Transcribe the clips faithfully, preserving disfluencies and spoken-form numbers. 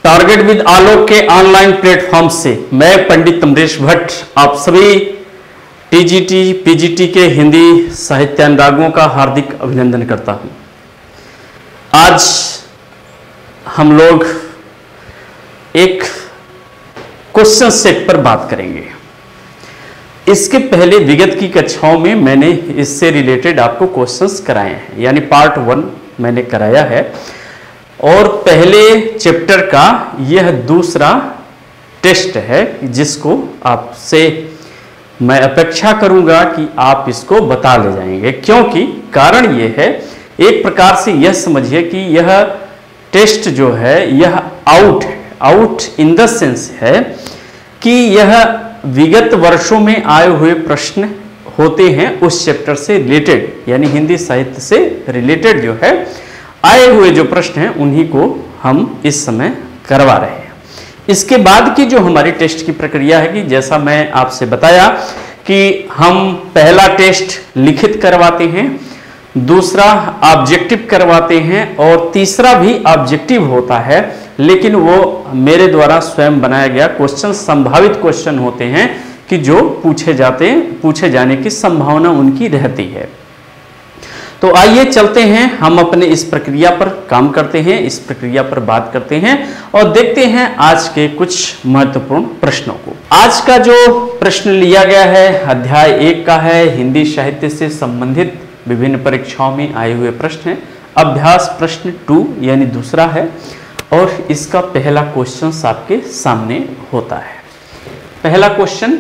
Target with आलोक के online platform से मैं पंडित अमरीश भट्ट आप सभी टीजीटी पीजीटी के हिंदी साहित्यानुरागियों का हार्दिक अभिनंदन करता हूं। आज हम लोग एक क्वेश्चन सेट पर बात करेंगे। इसके पहले विगत की कक्षाओं में मैंने इससे रिलेटेड आपको क्वेश्चंस कराए हैं, यानी पार्ट वन मैंने कराया है और पहले चैप्टर का यह दूसरा टेस्ट है जिसको आपसे मैं अपेक्षा करूंगा कि आप इसको बता ले जाएंगे, क्योंकि कारण यह है, एक प्रकार से यह समझिए कि यह टेस्ट जो है यह आउट है, आउट इन द सेंस है कि यह विगत वर्षों में आए हुए प्रश्न होते हैं उस चैप्टर से रिलेटेड, यानी हिंदी साहित्य से रिलेटेड जो है आए हुए जो प्रश्न हैं उन्हीं को हम इस समय करवा रहे हैं। इसके बाद की जो हमारी टेस्ट की प्रक्रिया है कि जैसा मैं आपसे बताया कि हम पहला टेस्ट लिखित करवाते हैं, दूसरा ऑब्जेक्टिव करवाते हैं और तीसरा भी ऑब्जेक्टिव होता है, लेकिन वो मेरे द्वारा स्वयं बनाया गया क्वेश्चन संभावित क्वेश्चन होते हैं कि जो पूछे जाते हैं, पूछे जाने की संभावना उनकी रहती है। तो आइए चलते हैं, हम अपने इस प्रक्रिया पर काम करते हैं, इस प्रक्रिया पर बात करते हैं और देखते हैं आज के कुछ महत्वपूर्ण प्रश्नों को। आज का जो प्रश्न लिया गया है अध्याय एक का है, हिंदी साहित्य से संबंधित विभिन्न परीक्षाओं में आए हुए प्रश्न हैं। अभ्यास प्रश्न टू यानी दूसरा है और इसका पहला क्वेश्चन आपके सामने होता है। पहला क्वेश्चन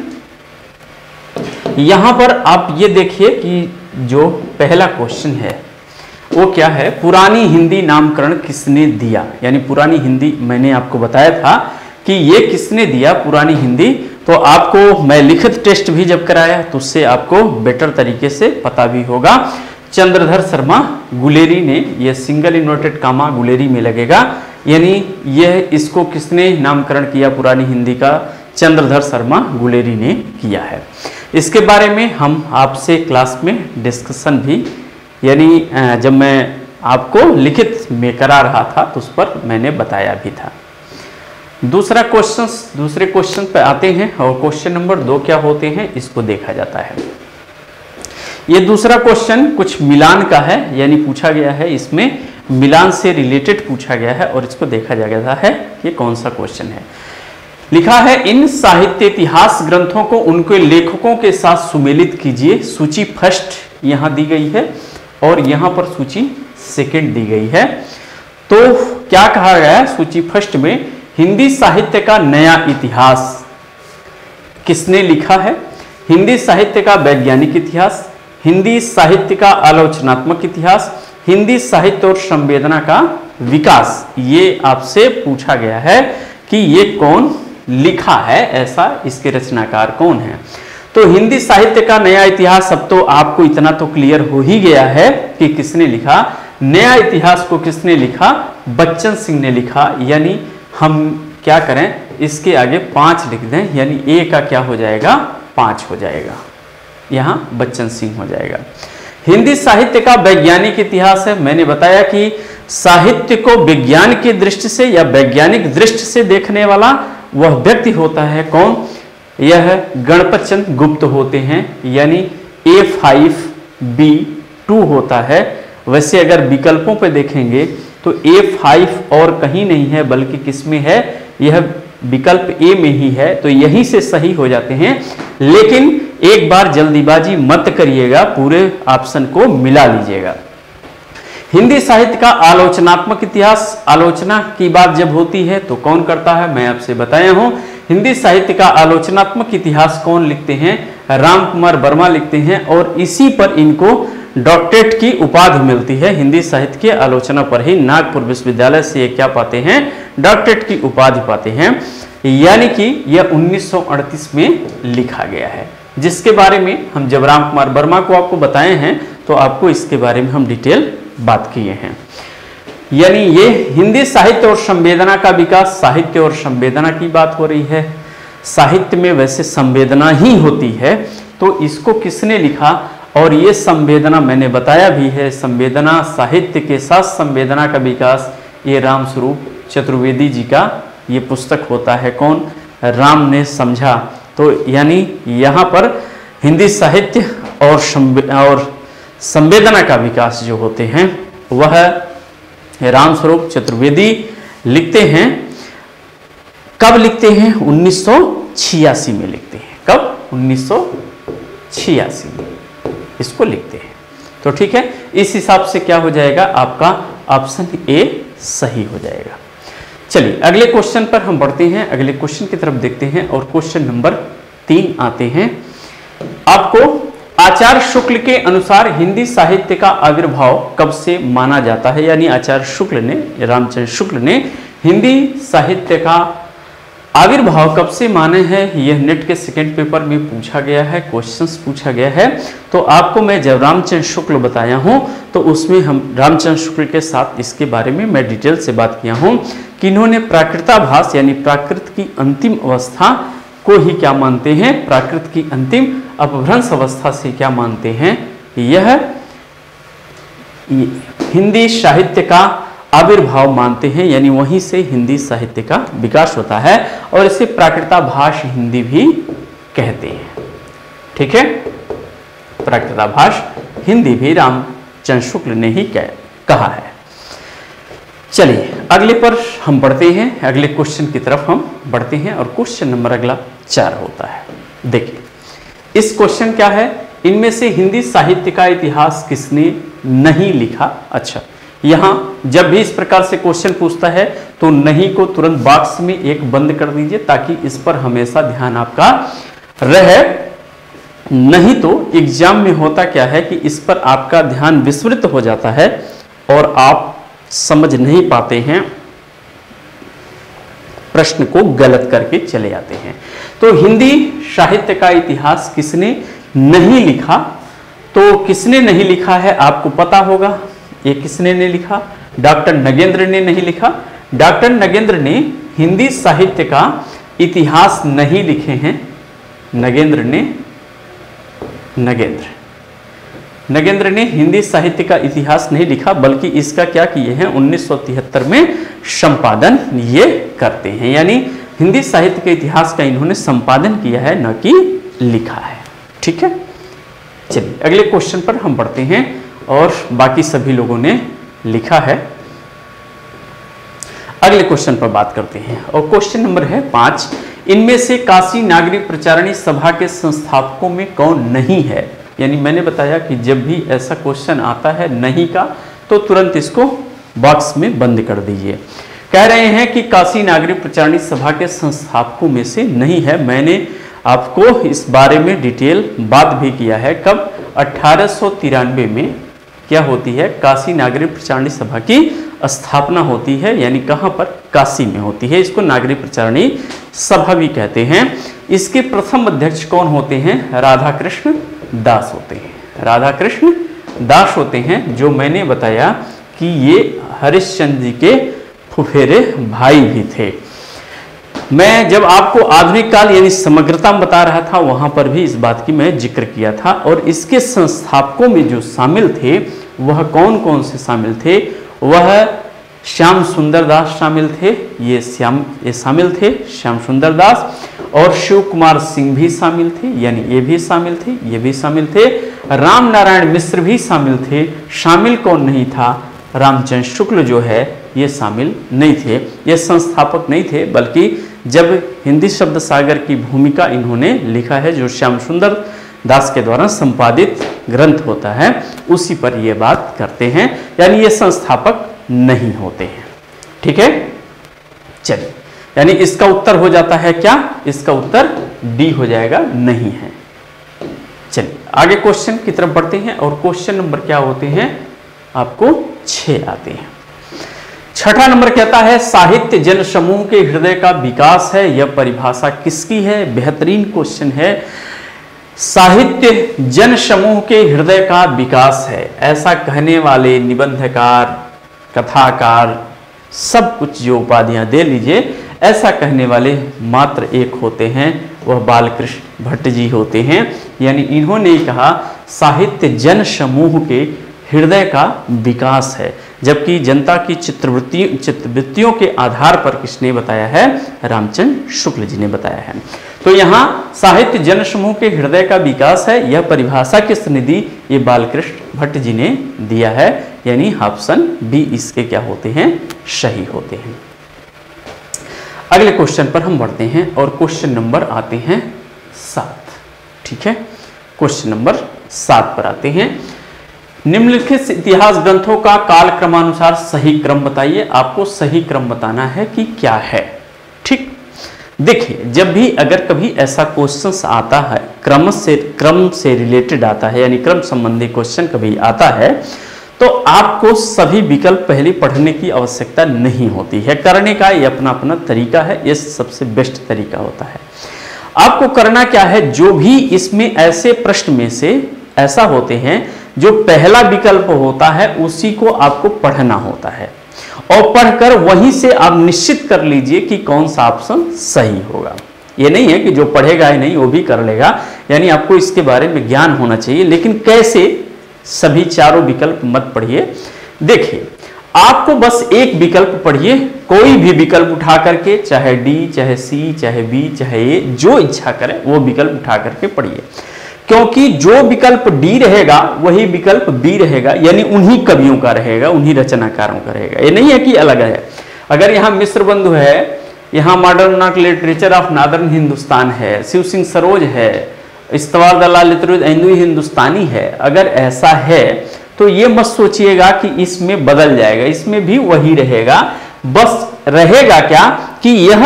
यहां पर आप ये देखिए कि जो पहला क्वेश्चन है वो क्या है, पुरानी हिंदी नामकरण किसने दिया, यानी पुरानी हिंदी मैंने आपको बताया था कि ये किसने दिया पुरानी हिंदी। तो आपको मैं लिखित टेस्ट भी जब कराया तो उससे आपको बेटर तरीके से पता भी होगा। चंद्रधर शर्मा गुलेरी ने, यह सिंगल इन्वर्टेड कामा गुलेरी में लगेगा, यानी यह इसको किसने नामकरण किया पुरानी हिंदी का, चंद्रधर शर्मा गुलेरी ने किया है। इसके बारे में हम आपसे क्लास में डिस्कशन भी, यानी जब मैं आपको लिखित में करा रहा था तो उस पर मैंने बताया भी था। दूसरा क्वेश्चन, दूसरे क्वेश्चन पे आते हैं और क्वेश्चन नंबर दो क्या होते हैं इसको देखा जाता है। ये दूसरा क्वेश्चन कुछ मिलान का है, यानी पूछा गया है, इसमें मिलान से रिलेटेड पूछा गया है और इसको देखा जाता है ये कौन सा क्वेश्चन है। लिखा है, इन साहित्य इतिहास ग्रंथों को उनके लेखकों के साथ सुमेलित कीजिए। सूची फर्स्ट यहां दी गई है और यहां पर सूची सेकंड दी गई है। तो क्या कहा गया है सूची फर्स्ट में, हिंदी साहित्य का नया इतिहास किसने लिखा है, हिंदी साहित्य का वैज्ञानिक इतिहास, हिंदी साहित्य का आलोचनात्मक इतिहास, हिंदी साहित्य और संवेदना का विकास। ये आपसे पूछा गया है कि ये कौन लिखा है, ऐसा इसके रचनाकार कौन है। तो हिंदी साहित्य का नया इतिहास, अब तो आपको इतना तो क्लियर हो ही गया है कि किसने लिखा। नया इतिहास को किसने लिखा, बच्चन सिंह ने लिखा, यानी हम क्या करें इसके आगे पांच लिख दें, यानी ए का क्या हो जाएगा, पांच हो जाएगा, यहां बच्चन सिंह हो जाएगा। हिंदी साहित्य का वैज्ञानिक इतिहास है, मैंने बताया कि साहित्य को विज्ञान की दृष्टि से या वैज्ञानिक दृष्टि से देखने वाला वह व्यक्ति होता है कौन, यह गणपत चंद्र गुप्त होते हैं, यानी ए फाइव बी टू होता है। वैसे अगर विकल्पों पे देखेंगे तो ए फाइव और कहीं नहीं है बल्कि किसमें है, यह विकल्प ए में ही है, तो यहीं से सही हो जाते हैं। लेकिन एक बार जल्दीबाजी मत करिएगा, पूरे ऑप्शन को मिला लीजिएगा। हिंदी साहित्य का आलोचनात्मक इतिहास, आलोचना की बात जब होती है तो कौन करता है, मैं आपसे बताया हूं। हिंदी साहित्य का आलोचनात्मक इतिहास कौन लिखते हैं, राम कुमार वर्मा लिखते हैं और इसी पर इनको डॉक्टरेट की उपाधि मिलती है। हिंदी साहित्य की आलोचना पर ही नागपुर विश्वविद्यालय से ये क्या पाते हैं, डॉक्टरेट की उपाधि पाते हैं, यानी कि यह उन्नीस सौ अड़तीस में लिखा गया है, जिसके बारे में हम जब राम कुमार वर्मा को आपको बताए हैं तो आपको इसके बारे में हम डिटेल बात किए हैं। यानी ये हिंदी साहित्य और संवेदना का विकास, साहित्य और संवेदना की बात हो रही है। साहित्य में वैसे संवेदना ही होती है, तो इसको किसने लिखा, और ये संवेदना मैंने बताया भी है, संवेदना साहित्य के साथ संवेदना का विकास ये रामस्वरूप चतुर्वेदी जी का ये पुस्तक होता है कौन? राम ने समझा। तो यानी यहाँ पर हिंदी साहित्य और और संवेदना का विकास जो होते हैं वह रामस्वरूप चतुर्वेदी लिखते हैं। कब लिखते हैं? उन्नीस सौ छियासी में लिखते हैं। कब? उन्नीस सौ छियासी में इसको लिखते हैं। तो ठीक है, इस हिसाब से क्या हो जाएगा? आपका ऑप्शन ए सही हो जाएगा। चलिए अगले क्वेश्चन पर हम बढ़ते हैं, अगले क्वेश्चन की तरफ देखते हैं और क्वेश्चन नंबर तीन आते हैं। आपको आचार्य शुक्ल के अनुसार हिंदी साहित्य का आविर्भाव कब से माना जाता है? यानी आचार्य शुक्ल ने, रामचंद्र शुक्ल ने हिंदी साहित्य का आविर्भाव कब से माने हैं? यह नेट के सेकंड पेपर में पूछा गया है, क्वेश्चंस पूछा गया है। तो आपको मैं जब रामचंद्र शुक्ल बताया हूं तो उसमें हम रामचंद्र शुक्ल के साथ इसके बारे में मैं डिटेल से बात किया हूं कि इन्होंने प्राकृताभास यानी प्राकृत की अंतिम अवस्था को ही क्या मानते हैं? प्राकृत की अंतिम अपभ्रंश अवस्था से क्या मानते हैं? यह हिंदी साहित्य का आविर्भाव मानते हैं, यानी वहीं से हिंदी साहित्य का विकास होता है और इसे प्राकृताभास हिंदी भी कहते हैं। ठीक है, प्राकृताभास हिंदी भी रामचंद्र शुक्ल ने ही कहा है। चलिए अगले पर हम बढ़ते हैं, अगले क्वेश्चन की तरफ हम बढ़ते हैं और क्वेश्चन नंबर अगला चार होता है। देखिए इस क्वेश्चन क्या है? इनमें से हिंदी साहित्य का इतिहास किसने नहीं लिखा? अच्छा, यहाँ जब भी इस प्रकार से क्वेश्चन पूछता है तो नहीं को तुरंत बॉक्स में एक बंद कर दीजिए ताकि इस पर हमेशा ध्यान आपका रहे। नहीं तो एग्जाम में होता क्या है कि इस पर आपका ध्यान विस्मृत हो जाता है और आप समझ नहीं पाते हैं, प्रश्न को गलत करके चले जाते हैं। तो हिंदी साहित्य का इतिहास किसने नहीं लिखा? तो किसने नहीं लिखा है आपको पता होगा। ये किसने ने लिखा? डॉक्टर नगेंद्र ने नहीं लिखा। डॉक्टर नगेंद्र ने हिंदी साहित्य का इतिहास नहीं लिखे हैं। नगेंद्र ने नगेंद्र नगेंद्र ने हिंदी साहित्य का इतिहास नहीं लिखा, बल्कि इसका क्या किए हैं? उन्नीस सौ तिहत्तर में संपादन ये करते हैं, यानी हिंदी साहित्य के इतिहास का इन्होंने संपादन किया है, न कि लिखा है। ठीक है, चलिए अगले क्वेश्चन पर हम बढ़ते हैं और बाकी सभी लोगों ने लिखा है। अगले क्वेश्चन पर बात करते हैं और क्वेश्चन नंबर है पांच। इनमें से काशी नागरिक प्रचारणी सभा के संस्थापकों में कौन नहीं है? यानी मैंने बताया कि जब भी ऐसा क्वेश्चन आता है नहीं का तो तुरंत इसको बॉक्स में बंद कर दीजिए। कह रहे हैं कि काशी नागरिक प्रचारणी सभा के संस्थापकों में से नहीं है। मैंने आपको इस बारे में डिटेल बात भी किया है। कब? अठारह सौ तिरानवे में क्या होती है? काशी नागरिक प्रचारणी सभा की स्थापना होती है, यानी कहाँ पर? काशी में होती है। इसको नागरिक प्रचारणी सभा भी कहते हैं। इसके प्रथम अध्यक्ष कौन होते हैं? राधा कृष्ण दास होते हैं। राधा कृष्ण दास होते हैं, जो मैंने बताया कि ये हरिश्चंद्र जी के फुफेरे भाई भी थे। मैं जब आपको आधुनिक काल यानी समग्रता बता रहा था वहां पर भी इस बात की मैं जिक्र किया था। और इसके संस्थापकों में जो शामिल थे वह कौन कौन से शामिल थे? वह श्याम सुंदर दास शामिल थे, ये श्याम ये शामिल थे श्याम सुंदर दास। और शिव कुमार सिंह भी शामिल थे, यानी ये भी शामिल थे, ये भी शामिल थे। राम नारायण मिश्र भी शामिल थे। शामिल कौन नहीं था? रामचंद्र शुक्ल जो है ये शामिल नहीं थे, ये संस्थापक नहीं थे, बल्कि जब हिंदी शब्द सागर की भूमिका इन्होंने लिखा है, जो श्याम सुंदर दास के द्वारा संपादित ग्रंथ होता है, उसी पर ये बात करते हैं, यानी ये संस्थापक नहीं होते हैं। ठीक है, चलिए, यानी इसका उत्तर हो जाता है क्या? इसका उत्तर डी हो जाएगा, नहीं है। चलिए आगे क्वेश्चन की तरफ बढ़ते हैं और क्वेश्चन नंबर क्या होते हैं? आपको छह आते हैं। छठा नंबर कहता है साहित्य जन समूह के हृदय का विकास है। यह परिभाषा किसकी है? बेहतरीन क्वेश्चन है। साहित्य जन समूह के हृदय का विकास है, ऐसा कहने वाले निबंधकार, कथाकार, सब कुछ जो उपाधियां दे लीजिए, ऐसा कहने वाले मात्र एक होते हैं, वह बालकृष्ण भट्ट जी होते हैं। यानी इन्होंने कहा साहित्य जन समूह के हृदय का विकास है, जबकि जनता की चित्रवृत्ति चित्रवृत्तियों के आधार पर किसने बताया है? रामचंद्र शुक्ल जी ने बताया है। तो यहाँ साहित्य जन समूह के हृदय का विकास है, यह परिभाषा किसने दी? ये बालकृष्ण भट्ट जी ने दिया है, यानी ऑप्शन बी इसके क्या होते हैं? सही होते हैं। अगले क्वेश्चन पर हम बढ़ते हैं और क्वेश्चन नंबर आते हैं सात। ठीक है, क्वेश्चन नंबर सात पर आते हैं। निम्नलिखित इतिहास ग्रंथों का काल क्रमानुसार सही क्रम बताइए। आपको सही क्रम बताना है कि क्या है। ठीक, देखिए जब भी अगर कभी ऐसा क्वेश्चन आता है, क्रम से क्रम से रिलेटेड आता है, यानी क्रम संबंधी क्वेश्चन कभी आता है, तो आपको सभी विकल्प पहले पढ़ने की आवश्यकता नहीं होती है। करने का ये अपना अपना तरीका है, ये सबसे बेस्ट तरीका होता है। आपको करना क्या है, जो भी इसमें ऐसे प्रश्न में से ऐसा होते हैं जो पहला विकल्प होता है उसी को आपको पढ़ना होता है, और पढ़कर वहीं से आप निश्चित कर लीजिए कि कौन सा ऑप्शन सही होगा। ये नहीं है कि जो पढ़ेगा ही नहीं वो भी कर लेगा, यानी आपको इसके बारे में ज्ञान होना चाहिए। लेकिन कैसे? सभी चारों विकल्प मत पढ़िए। देखिए आपको बस एक विकल्प पढ़िए, कोई भी विकल्प उठा करके, चाहे डी, चाहे सी, चाहे बी, चाहे ए, जो इच्छा करे वो विकल्प उठा करके पढ़िए, क्योंकि जो विकल्प डी रहेगा वही विकल्प बी रहेगा, यानी उन्हीं कवियों का रहेगा, उन्हीं रचनाकारों का रहेगा। ये नहीं है कि अलग है। अगर यहाँ मिश्र बंधु है, यहाँ modern literature of northern Hindustan है, शिव सिंह सरोज है, इस्तवार दलाल हिंदू हिंदुस्तानी है, अगर ऐसा है तो ये मत सोचिएगा कि इसमें बदल जाएगा, इसमें भी वही रहेगा। बस रहेगा क्या कि यह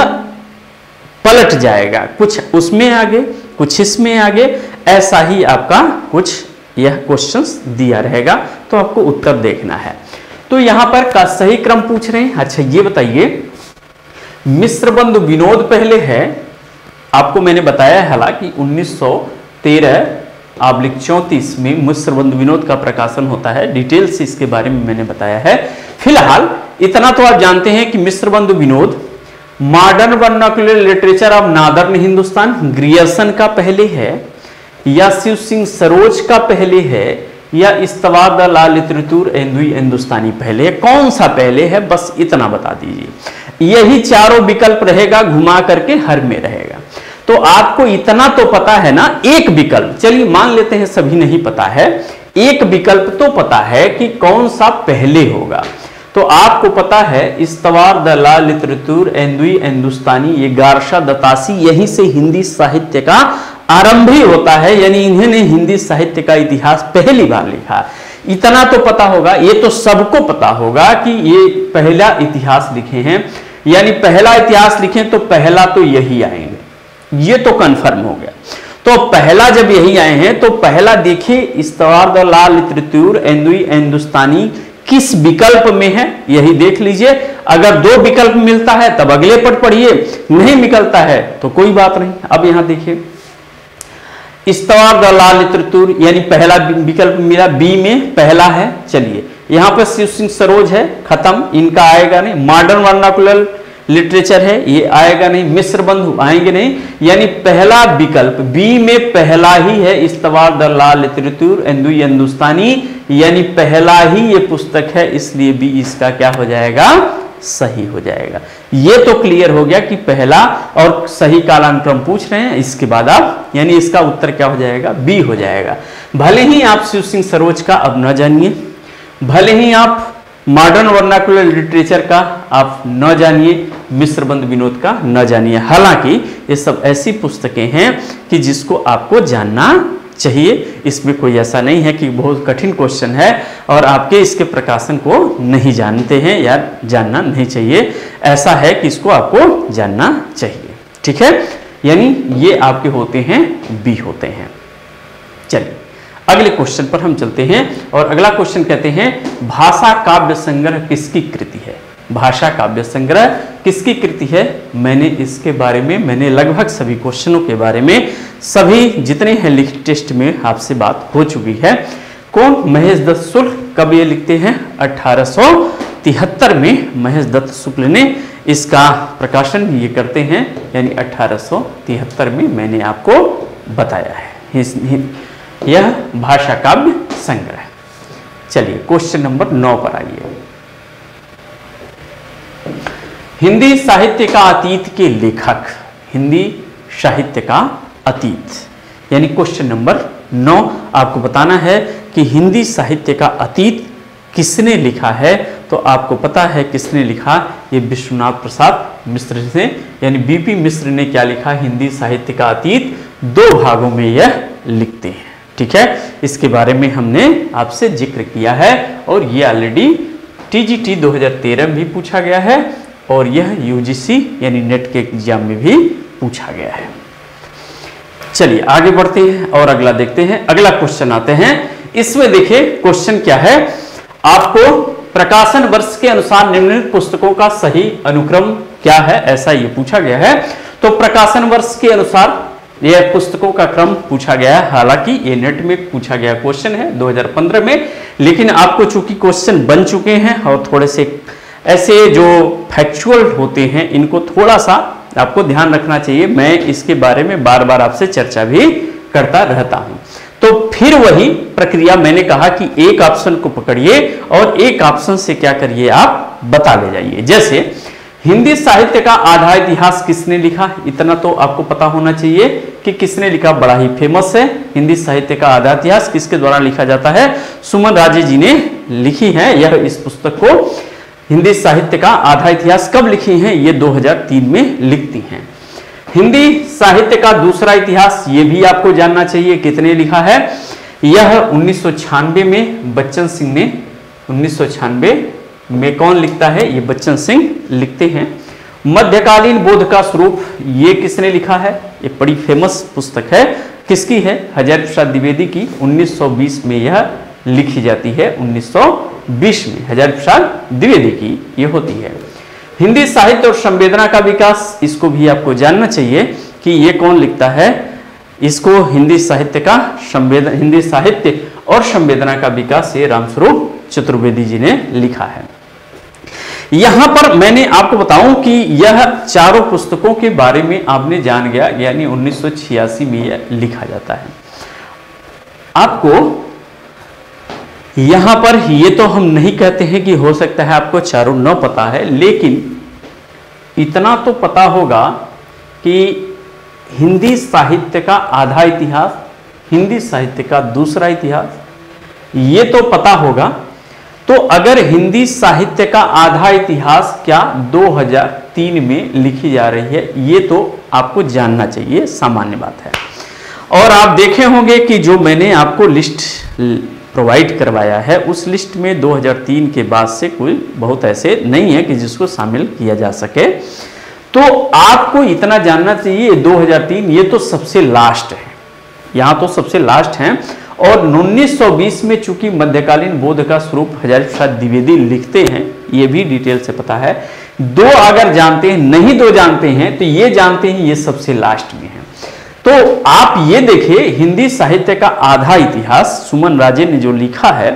पलट जाएगा, कुछ उसमें आगे कुछ इसमें आगे, ऐसा ही आपका कुछ यह क्वेश्चंस दिया रहेगा, तो आपको उत्तर देखना है। तो यहां पर का सही क्रम पूछ रहे हैं। अच्छा ये बताइए, मिश्र बंधु विनोद पहले है, आपको मैंने बताया है हालांकि उन्नीस सौ तेरह आब्लिक चौंतीस में मिश्र बंधु विनोद का प्रकाशन होता है, डिटेल से इसके बारे में मैंने बताया है। फिलहाल इतना तो आप जानते हैं कि Mishra Bandhu Vinod modern vernacular literature of northern Hindustan Grierson का पहले है, या शिव सिंह सरोज का पहले है, या इस्तवार दलाल लिटरेचर हिंदुई हिंदुस्तानी पहले है। कौन सा पहले है बस इतना बता दीजिए। यही चारों विकल्प रहेगा, घुमा करके हर में रहेगा। तो आपको इतना तो पता है ना, एक विकल्प, चलिए मान लेते हैं सभी नहीं पता है, एक विकल्प तो पता है कि कौन सा पहले होगा। तो आपको पता है इस्तवार दलाल लिटरेचर हिंदुई हिंदुस्तानी, ये गारशा दतासी, यहीं से हिंदी साहित्य का आरंभ ही होता है, यानी इन्होंने हिंदी साहित्य का इतिहास पहली बार लिखा। इतना तो पता होगा, ये तो सबको पता होगा कि ये पहला इतिहास लिखे हैं, यानी पहला इतिहास लिखे तो पहला तो यही आएंगे, ये तो कंफर्म हो गया। तो पहला जब यही आए हैं तो पहला देखिए इस्तवार दलाल लिटरेचर हिंदुई हिंदुस्तानी किस विकल्प में है, यही देख लीजिए। अगर दो विकल्प मिलता है तब अगले पट पढ़िए, नहीं निकलता है तो कोई बात नहीं। अब यहां देखिए इस्तवार दलाल लिटरेचर, यानी पहला विकल्प मिला, बी में पहला है। चलिए यहां पर शिव सिंह सरोज है, खत्म, इनका आएगा नहीं। मॉडर्न वर्नाक्युलर लिटरेचर है, ये आएगा नहीं। मिश्र बंधु आएंगे नहीं, यानी पहला विकल्प बी में पहला ही है इस्तवार दलाल लिटरेचर हिंदुई हिंदुस्तानी, यानी पहला ही ये पुस्तक है, इसलिए बी इसका क्या हो जाएगा? सही हो जाएगा। ये तो क्लियर हो गया कि पहला और सही कालानुक्रम पूछ रहे हैं, इसके बाद आप, यानी इसका उत्तर क्या हो जाएगा? बी हो जाएगा। भले ही आप शिव सिंह सरोज का अब न जानिए, भले ही आप मॉडर्न वर्नाक्युलर लिटरेचर का आप न जानिए, मिश्र बंधु विनोद का न जानिए, हालांकि ये सब ऐसी पुस्तकें हैं कि जिसको आपको जानना चाहिए। इसमें कोई ऐसा नहीं है कि बहुत कठिन क्वेश्चन है और आपके इसके प्रकाशन को नहीं जानते हैं या जानना नहीं चाहिए, ऐसा है कि इसको आपको जानना चाहिए। ठीक है, यानी ये आपके होते हैं बी होते हैं। चलिए अगले क्वेश्चन पर हम चलते हैं और अगला क्वेश्चन कहते हैं भाषा काव्य संग्रह किसकी कृति है? भाषा काव्य संग्रह किसकी कृति है? मैंने इसके बारे में, मैंने लगभग सभी क्वेश्चनों के बारे में, सभी जितने हैं लिखित टेस्ट में आपसे बात हो चुकी है। कौन? महेश दत्त शुक्ल। कब ये लिखते हैं? अठारह सौ तिहत्तर में महेश दत्त शुक्ल ने इसका प्रकाशन ये करते हैं, यानी अठारह सौ तिहत्तर में मैंने आपको बताया है यह भाषा काव्य संग्रह। चलिए क्वेश्चन नंबर नौ पर आइए। हिंदी साहित्य का अतीत के लेखक, हिंदी साहित्य का अतीत यानी क्वेश्चन नंबर नौ आपको बताना है कि हिंदी साहित्य का अतीत किसने लिखा है। तो आपको पता है किसने लिखा, ये विश्वनाथ प्रसाद मिश्र ने यानी बीपी मिश्र ने क्या लिखा, हिंदी साहित्य का अतीत दो भागों में यह लिखते हैं। ठीक है, इसके बारे में हमने आपसे जिक्र किया है और ये ऑलरेडी टीजीटी दो हज़ार तेरह में भी पूछा गया है और यह यूजीसी यानी नेट के एग्जाम में भी पूछा गया है। चलिए आगे बढ़ते हैं और अगला देखते हैं। अगला क्वेश्चन आते हैं, इसमें देखिए क्वेश्चन क्या है, आपको प्रकाशन वर्ष के अनुसार निम्नलिखित पुस्तकों का सही अनुक्रम क्या है, ऐसा ये पूछा गया है। तो प्रकाशन वर्ष के अनुसार यह पुस्तकों का क्रम पूछा गया है। हालांकि ये नेट में पूछा गया क्वेश्चन है दो हज़ार पंद्रह में, लेकिन आपको चूंकि क्वेश्चन बन चुके हैं और थोड़े से ऐसे जो फैक्चुअल होते हैं इनको थोड़ा सा आपको ध्यान रखना चाहिए। मैं इसके बारे में बार बार आपसे चर्चा भी करता रहता हूं। तो फिर वही प्रक्रिया, मैंने कहा कि एक ऑप्शन को पकड़िए और एक ऑप्शन से क्या करिए, आप बता ले जाइए। जैसे हिंदी साहित्य का आधा इतिहास किसने लिखा, इतना तो आपको पता होना चाहिए कि किसने लिखा, बड़ा ही फेमस है। हिंदी साहित्य का आधा इतिहास किसके द्वारा लिखा जाता है, सुमन राजे जी ने लिखी है। यह इस पुस्तक को हिंदी साहित्य का आधा इतिहास कब लिखी हैं, ये दो हज़ार तीन में लिखती हैं। हिंदी साहित्य का दूसरा इतिहास ये भी आपको जानना चाहिए, कितने लिखा है, यह उन्नीस सौ छियानवे में बच्चन सिंह ने, उन्नीस सौ छियानवे में कौन लिखता है, ये बच्चन सिंह लिखते हैं। मध्यकालीन बोध का स्वरूप ये किसने लिखा है, ये बड़ी फेमस पुस्तक है, किसकी है, हजारी प्रसाद द्विवेदी की। उन्नीस सौ बीस में यह लिखी जाती है, उन्नीस सौ बीस में हजारी प्रसाद द्विवेदी की ये होती है। हिंदी साहित्य और संवेदना का विकास, इसको भी आपको जानना चाहिए कि ये कौन लिखता है, इसको हिंदी साहित्य का संवेदन हिंदी साहित्य और संवेदना का विकास ये रामस्वरूप चतुर्वेदी जी ने लिखा है। यहां पर मैंने आपको बताऊं कि यह चारों पुस्तकों के बारे में आपने जान गया, यानी उन्नीस सौ छियासी में यह लिखा जाता है। आपको यहां पर ये तो हम नहीं कहते हैं कि हो सकता है आपको चारों न पता है, लेकिन इतना तो पता होगा कि हिंदी साहित्य का आधा इतिहास, हिंदी साहित्य का दूसरा इतिहास, ये तो पता होगा। तो अगर हिंदी साहित्य का आधा इतिहास क्या दो हज़ार तीन में लिखी जा रही है, ये तो आपको जानना चाहिए, सामान्य बात है। और आप देखे होंगे कि जो मैंने आपको लिस्ट प्रोवाइड करवाया है, उस लिस्ट में दो हज़ार तीन के बाद से कोई बहुत ऐसे नहीं है कि जिसको शामिल किया जा सके। तो आपको इतना जानना चाहिए, दो हज़ार तीन ये तो सबसे लास्ट है, यहाँ तो सबसे लास्ट है। और उन्नीस सौ बीस में चूंकि मध्यकालीन बोध का स्वरूप हजारी प्रसाद द्विवेदी लिखते हैं, ये भी डिटेल से पता है। दो अगर जानते हैं, नहीं दो जानते हैं, तो ये जानते हैं ये सबसे लास्ट में है। तो आप ये देखिए, हिंदी साहित्य का आधा इतिहास सुमन राजे ने जो लिखा है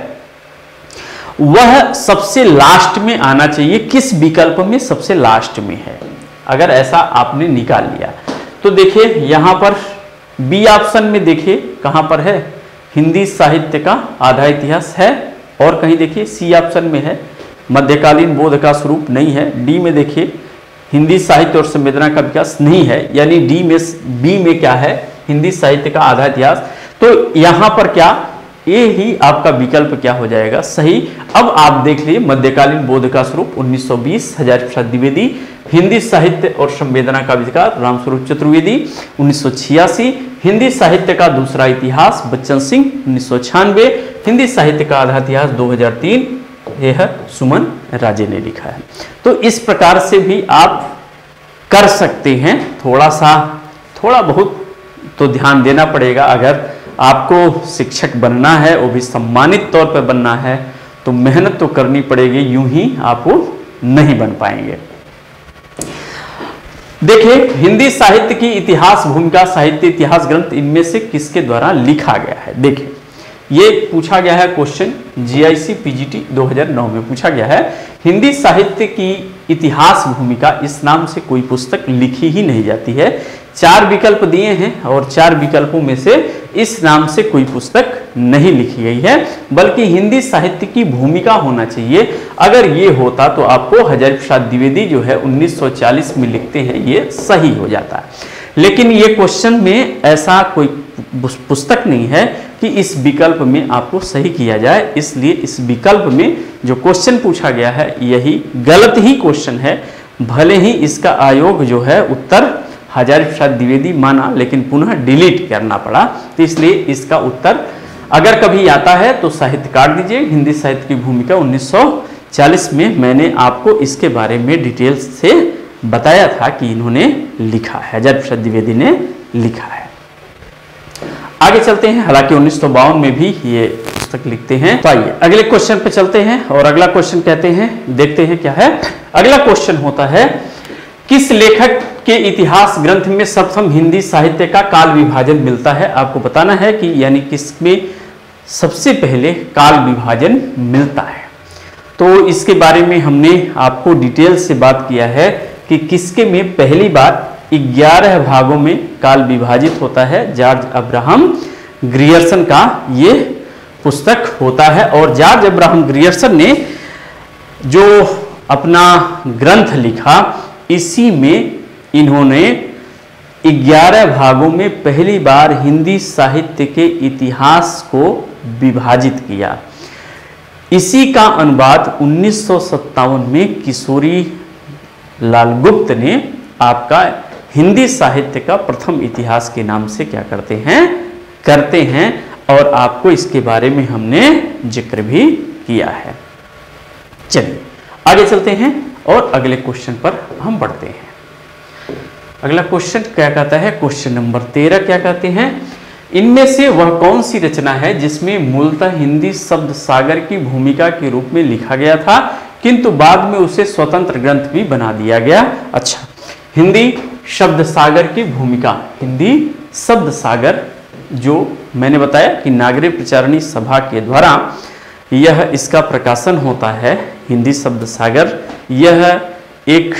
वह सबसे लास्ट में आना चाहिए। किस विकल्प में सबसे लास्ट में है, अगर ऐसा आपने निकाल लिया तो देखिए यहां पर बी ऑप्शन में देखिए कहां पर है, हिंदी साहित्य का आधा इतिहास है। और कहीं देखिए सी ऑप्शन में है मध्यकालीन बोध का स्वरूप, नहीं है। डी में देखिए हिंदी साहित्य और संवेदना का विकास, नहीं है। यानी डी में बी में क्या है, हिंदी साहित्य का आधा इतिहास। तो यहां पर क्या, ये ही आपका विकल्प क्या हो जाएगा, सही। अब आप देख लीजिए, मध्यकालीन बोध का स्वरूप उन्नीस सौ बीस हजारी प्रसाद द्विवेदी, हिंदी साहित्य और संवेदना का विकास रामस्वरूप चतुर्वेदी उन्नीस सौ छियासी, हिंदी साहित्य का दूसरा इतिहास बच्चन सिंह उन्नीस सौ छियानवे, हिंदी साहित्य का आधा इतिहास दो हज़ार तीन, यह सुमन राजे ने लिखा है। तो इस प्रकार से भी आप कर सकते हैं। थोड़ा सा थोड़ा बहुत तो ध्यान देना पड़ेगा। अगर आपको शिक्षक बनना है, वो भी सम्मानित तौर पर बनना है, तो मेहनत तो करनी पड़ेगी, यूं ही आप नहीं बन पाएंगे। देखिए, हिंदी साहित्य की इतिहास भूमिका साहित्य इतिहास ग्रंथ इनमें से किसके द्वारा लिखा गया है। देखिए, ये पूछा गया है क्वेश्चन, जीआईसी पीजीटी दो हज़ार नौ में पूछा गया है। हिंदी साहित्य की इतिहास भूमिका, इस नाम से कोई पुस्तक लिखी ही नहीं जाती है। चार विकल्प दिए हैं और चार विकल्पों में से इस नाम से कोई पुस्तक नहीं लिखी गई है, बल्कि हिंदी साहित्य की भूमिका होना चाहिए। अगर ये होता तो आपको हजारी प्रसाद द्विवेदी जो है उन्नीस सौ चालीस में लिखते हैं, ये सही हो जाता है। लेकिन ये क्वेश्चन में ऐसा कोई पुस्तक नहीं है कि इस विकल्प में आपको सही किया जाए, इसलिए इस विकल्प में जो क्वेश्चन पूछा गया है यही गलत ही क्वेश्चन है। भले ही इसका आयोग जो है उत्तर हजारी प्रसाद द्विवेदी माना, लेकिन पुनः डिलीट करना पड़ा, तो इसलिए इसका उत्तर अगर कभी आता है तो साहित्य काट दीजिए। हिंदी साहित्य की भूमिका उन्नीस सौ चालीस में मैंने आपको इसके बारे में डिटेल से बताया था कि इन्होंने लिखा है, हजारी प्रसाद द्विवेदी ने लिखा है। आगे चलते हैं, हालांकि उन्नीस सौ बावन में भी ये पुस्तक लिखते हैं। तो आइए अगले क्वेश्चन पे चलते हैं, और अगला क्वेश्चन कहते हैं, देखते हैं क्या है। अगला क्वेश्चन होता है, किस लेखक के इतिहास ग्रंथ में सर्वप्रथम हिंदी साहित्य का काल विभाजन मिलता है? आपको बताना है कि यानी किसमें सबसे पहले काल विभाजन मिलता है। तो इसके बारे में हमने आपको डिटेल से बात किया है कि किसके में पहली बार ग्यारह भागों में काल विभाजित होता है। जॉर्ज अब्राहम ग्रियर्सन का ये पुस्तक होता है, और जॉर्ज अब्राहम ग्रियर्सन ने जो अपना ग्रंथ लिखा, इसी में इन्होंने ग्यारह भागों में पहली बार हिंदी साहित्य के इतिहास को विभाजित किया। इसी का अनुवाद उन्नीस सौ सत्तावन में किशोरी लाल गुप्त ने आपका हिंदी साहित्य का प्रथम इतिहास के नाम से क्या करते हैं करते हैं और आपको इसके बारे में हमने जिक्र भी किया है। चलिए आगे चलते हैं और अगले क्वेश्चन पर हम बढ़ते हैं। अगला क्वेश्चन क्या कहता है, क्वेश्चन नंबर तेरह क्या कहते हैं, इनमें से वह कौन सी रचना है जिसमें मूलतः हिंदी शब्द सागर की भूमिका के रूप में लिखा गया था, किंतु बाद में उसे स्वतंत्र ग्रंथ भी बना दिया गया? अच्छा, हिंदी शब्द सागर की भूमिका, हिंदी शब्द सागर जो मैंने बताया कि नागरी प्रचारणी सभा के द्वारा यह इसका प्रकाशन होता है। हिंदी शब्द सागर यह एक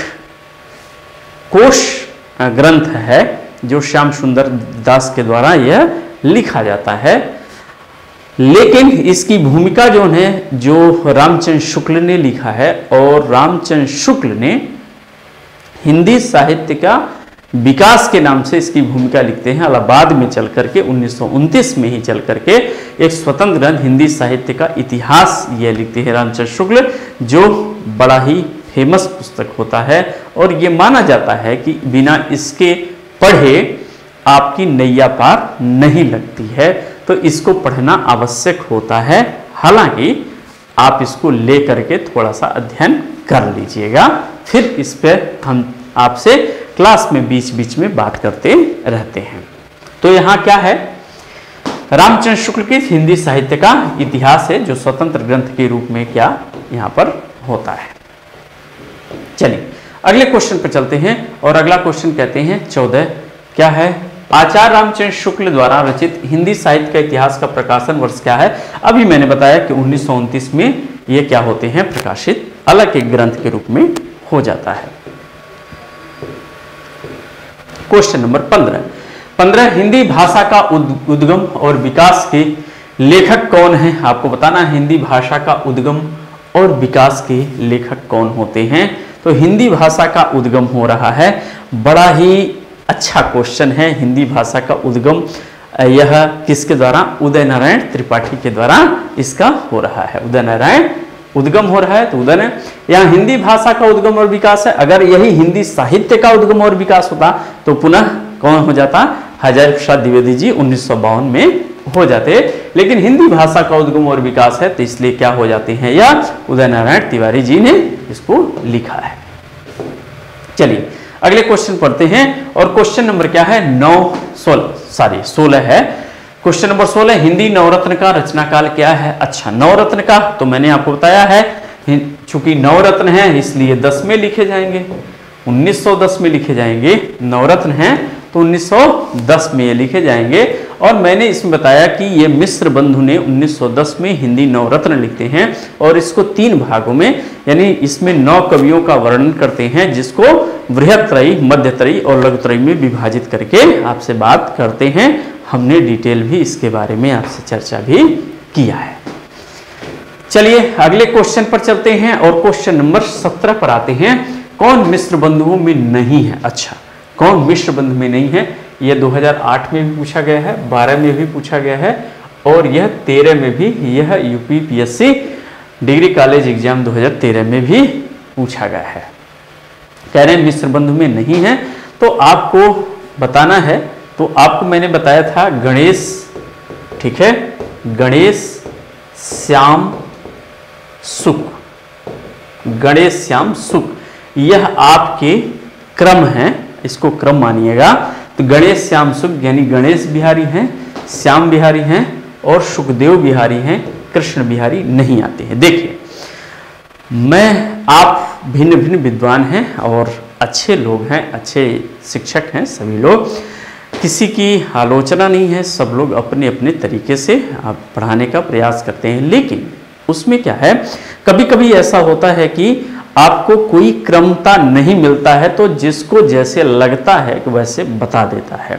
कोश ग्रंथ है जो श्याम सुंदर दास के द्वारा यह लिखा जाता है, लेकिन इसकी भूमिका जो है जो रामचंद्र शुक्ल ने लिखा है, और रामचंद्र शुक्ल ने हिंदी साहित्य का विकास के नाम से इसकी भूमिका लिखते हैं। इलाहाबाद में चल करके उन्नीस सौ उनतीस में ही चल करके एक स्वतंत्र ग्रंथ हिंदी साहित्य का इतिहास यह लिखते हैं रामचंद्र शुक्ल, जो बड़ा ही फेमस पुस्तक होता है, और ये माना जाता है कि बिना इसके पढ़े आपकी नैया पार नहीं लगती है, तो इसको पढ़ना आवश्यक होता है। हालांकि आप इसको ले करके थोड़ा सा अध्ययन कर लीजिएगा, फिर इस पर हम आपसे क्लास में बीच बीच में बात करते रहते हैं। तो यहाँ क्या है, रामचंद्र शुक्ल की हिंदी साहित्य का इतिहास है जो स्वतंत्र ग्रंथ के रूप में क्या यहाँ पर होता है। चलिए अगले क्वेश्चन पर चलते हैं, और अगला क्वेश्चन कहते हैं चौदह क्या है, आचार्य रामचंद्र शुक्ल द्वारा रचित हिंदी साहित्य का इतिहास का प्रकाशन वर्ष क्या है? अभी मैंने बताया कि उन्नीस सौ उनतीस में ये क्या होते हैं प्रकाशित, अलग एक ग्रंथ के रूप में हो जाता है। क्वेश्चन नंबर पंद्रह पंद्रह हिंदी भाषा का उद्गम और विकास के लेखक कौन हैं? आपको बताना है हिंदी भाषा का उद्गम और विकास के लेखक कौन होते हैं। तो हिंदी भाषा का उद्गम हो रहा है, बड़ा ही अच्छा क्वेश्चन है। हिंदी भाषा का उद्गम यह किसके द्वारा? उदय नारायण त्रिपाठी के द्वारा इसका हो रहा है। उदय नारायण उद्गम हो रहा है, तो उदय यहाँ हिंदी भाषा का उद्गम और विकास है। अगर यही हिंदी साहित्य का उद्गम और विकास होता तो पुनः कौन हो जाता? हजारी प्रसाद द्विवेदी जी उन्नीस सौ बावन में हो जाते, लेकिन हिंदी भाषा का उद्गम और विकास है, तो इसलिए क्या हो जाते हैं, यह उदय नारायण तिवारी जी ने इसको लिखा है। चलिए अगले क्वेश्चन पढ़ते हैं, और क्वेश्चन नंबर क्या है? नौ सोलह सॉरी सोलह है। क्वेश्चन नंबर सोलह, हिंदी नवरत्न का रचना काल क्या है? अच्छा, नवरत्न का तो मैंने आपको बताया है, चूंकि नवरत्न है इसलिए दस में लिखे जाएंगे, उन्नीस सौ दस में लिखे जाएंगे। नवरत्न है तो उन्नीस सौ दस में ये लिखे जाएंगे, और मैंने इसमें बताया कि ये मिश्र बंधु ने उन्नीस सौ दस में हिंदी नवरत्न लिखते हैं, और इसको तीन भागों में यानी इसमें नौ कवियों का वर्णन करते हैं, जिसको बृहत्त्रयी, मध्यत्रयी और लघुत्रयी में विभाजित करके आपसे बात करते हैं। हमने डिटेल भी इसके बारे में आपसे चर्चा भी किया है। चलिए अगले क्वेश्चन पर चलते हैं और क्वेश्चन नंबर सत्रह पर आते हैं। कौन मिश्र बंधुओं में नहीं है? अच्छा, कौन मिश्र बंधु में नहीं है? यह दो हज़ार आठ में भी पूछा गया है, बारह में भी पूछा गया है और यह तेरह में भी, यह UP PSC degree college exam दो हज़ार तेरह में भी पूछा गया है। कह रहे हैं मिश्र बंधु में नहीं है, तो आपको बताना है। तो आपको मैंने बताया था गणेश, ठीक है, गणेश श्याम सुख, गणेश श्याम सुख, यह आपके क्रम है, इसको क्रम मानिएगा। तो गणेश श्याम सुख यानी गणेश बिहारी हैं, श्याम बिहारी हैं और सुखदेव बिहारी हैं, कृष्ण बिहारी नहीं आते हैं। देखिए, मैं आप भिन्न भिन्न विद्वान हैं और अच्छे लोग हैं, अच्छे शिक्षक हैं सभी लोग, किसी की आलोचना नहीं है, सब लोग अपने अपने तरीके से आप पढ़ाने का प्रयास करते हैं। लेकिन उसमें क्या है, कभी कभी ऐसा होता है कि आपको कोई क्रमता नहीं मिलता है, तो जिसको जैसे लगता है कि वैसे बता देता है।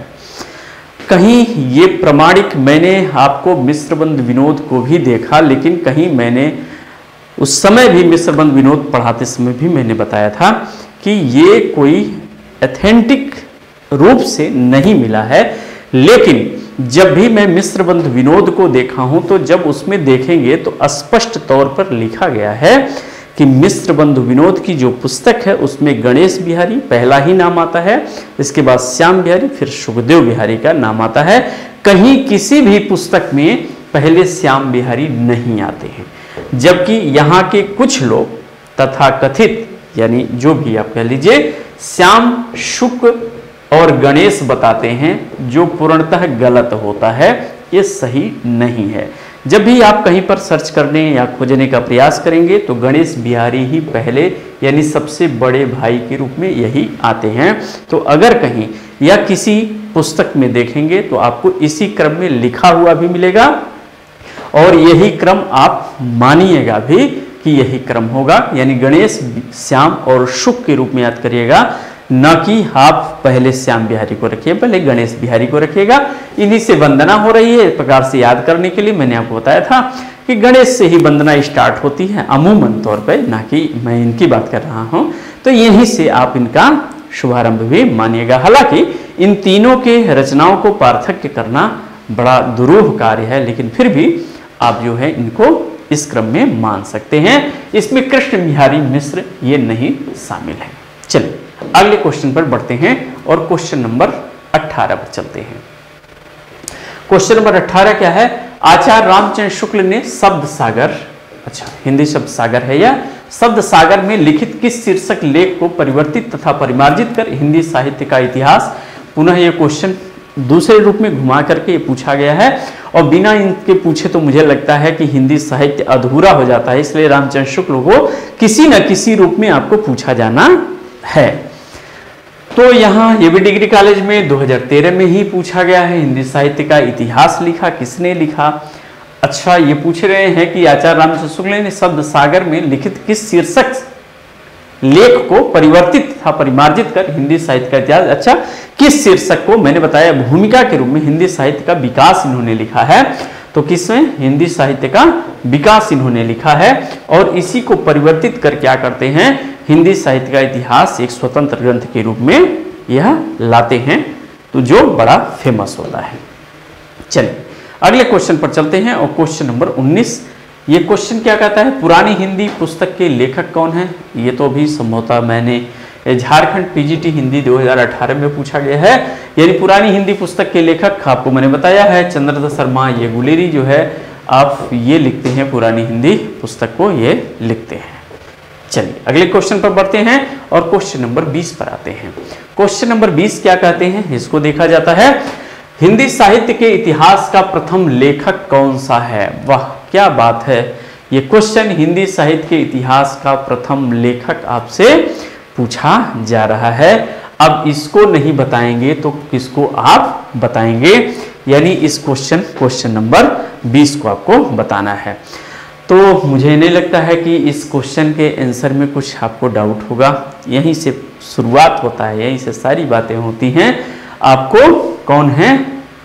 कहीं ये प्रमाणिक, मैंने आपको मिश्रबंध विनोद को भी देखा, लेकिन कहीं मैंने उस समय भी मिश्रबंध विनोद पढ़ाते समय भी मैंने बताया था कि ये कोई ऑथेंटिक रूप से नहीं मिला है। लेकिन जब भी मैं मिश्रबंध विनोद को देखा हूं, तो जब उसमें देखेंगे तो स्पष्ट तौर पर लिखा गया है कि मिश्रबंध विनोद की जो पुस्तक है उसमें गणेश बिहारी पहला ही नाम आता है, इसके बाद श्याम बिहारी, फिर सुखदेव बिहारी का नाम आता है। कहीं किसी भी पुस्तक में पहले श्याम बिहारी नहीं आते हैं, जबकि यहाँ के कुछ लोग तथाकथित, यानी जो भी आप कह लीजिए, श्याम शुक और गणेश बताते हैं, जो पूर्णतः गलत होता है, ये सही नहीं है। जब भी आप कहीं पर सर्च करने या खोजने का प्रयास करेंगे तो गणेश बिहारी ही पहले, यानी सबसे बड़े भाई के रूप में यही आते हैं। तो अगर कहीं या किसी पुस्तक में देखेंगे तो आपको इसी क्रम में लिखा हुआ भी मिलेगा और यही क्रम आप मानिएगा भी कि यही क्रम होगा, यानी गणेश, श्याम और शुक के रूप में याद करिएगा, न कि आप पहले श्याम बिहारी को रखिए, पहले गणेश बिहारी को रखिएगा। इन्हीं से वंदना हो रही है, इस प्रकार से याद करने के लिए मैंने आपको बताया था कि गणेश से ही वंदना स्टार्ट होती है अमूमन तौर पे, ना कि मैं इनकी बात कर रहा हूं। तो यहीं से आप इनका शुभारंभ भी मानिएगा। हालांकि इन तीनों के रचनाओं को पार्थक्य करना बड़ा दुरूह कार्य है, लेकिन फिर भी आप जो है इनको इस क्रम में मान सकते हैं। इसमें कृष्ण बिहारी मिश्र ये नहीं शामिल है। चलिए अगले क्वेश्चन पर बढ़ते हैं और क्वेश्चन नंबर अठारह पर चलते हैं। क्वेश्चन नंबर अठारह क्या है? आचार्य रामचंद्र शुक्ल ने शब्द सागर, अच्छा हिंदी शब्द सागर है यह, शब्द सागर में लिखित किस शीर्षक लेख को परिवर्तित तथा परिमार्जित कर हिंदी साहित्य का इतिहास, पुनः यह क्वेश्चन दूसरे रूप में घुमा करके ये पूछा गया है और बिना इनके पूछे तो मुझे लगता है कि हिंदी साहित्य अधूरा हो जाता है, इसलिए रामचंद्र शुक्ल को किसी न किसी रूप में आपको पूछा जाना है। तो यहाँ ये भी डिग्री कॉलेज में दो हज़ार तेरह में ही पूछा गया है, हिंदी साहित्य का इतिहास लिखा किसने लिखा? अच्छा, ये पूछ रहे हैं कि आचार्य रामचंद्र शुक्ल ने शब्द सागर में लिखित किस शीर्षक लेख को परिवर्तित तथा परिमार्जित कर हिंदी साहित्य का इतिहास, अच्छा किस शीर्षक को? मैंने बताया भूमिका के रूप में हिंदी साहित्य का विकास इन्होंने लिखा है। तो किसमें? हिंदी साहित्य का विकास इन्होंने लिखा है और इसी को परिवर्तित कर क्या करते हैं, हिंदी साहित्य का इतिहास एक स्वतंत्र ग्रंथ के रूप में यह लाते हैं, तो जो बड़ा फेमस होता है। चलिए अगले क्वेश्चन पर चलते हैं और क्वेश्चन नंबर उन्नीस। ये क्वेश्चन क्या कहता है? पुरानी हिंदी पुस्तक के लेखक कौन है? ये तो अभी संभवतः मैंने झारखंड पीजीटी हिंदी दो हज़ार अठारह में पूछा गया है, यानी पुरानी हिंदी पुस्तक के लेखक आपको मैंने बताया है चंद्रदत्त शर्मा। ये गुलेरी जो है आप ये लिखते हैं, पुरानी हिंदी पुस्तक को ये लिखते हैं। चलिए अगले क्वेश्चन पर बढ़ते हैं और क्वेश्चन नंबर बीस पर आते हैं। क्वेश्चन नंबर बीस क्या कहते हैं, इसको देखा जाता है, हिंदी साहित्य के इतिहास का प्रथम लेखक कौन सा है? वाह क्या बात है, ये क्वेश्चन हिंदी साहित्य के इतिहास का प्रथम लेखक आपसे पूछा जा रहा है। अब इसको नहीं बताएंगे तो किसको आप बताएंगे? यानी इस क्वेश्चन क्वेश्चन नंबर बीस को आपको बताना है। तो मुझे नहीं लगता है कि इस क्वेश्चन के आंसर में कुछ आपको डाउट होगा, यहीं से शुरुआत होता है, यहीं से सारी बातें होती हैं। आपको कौन है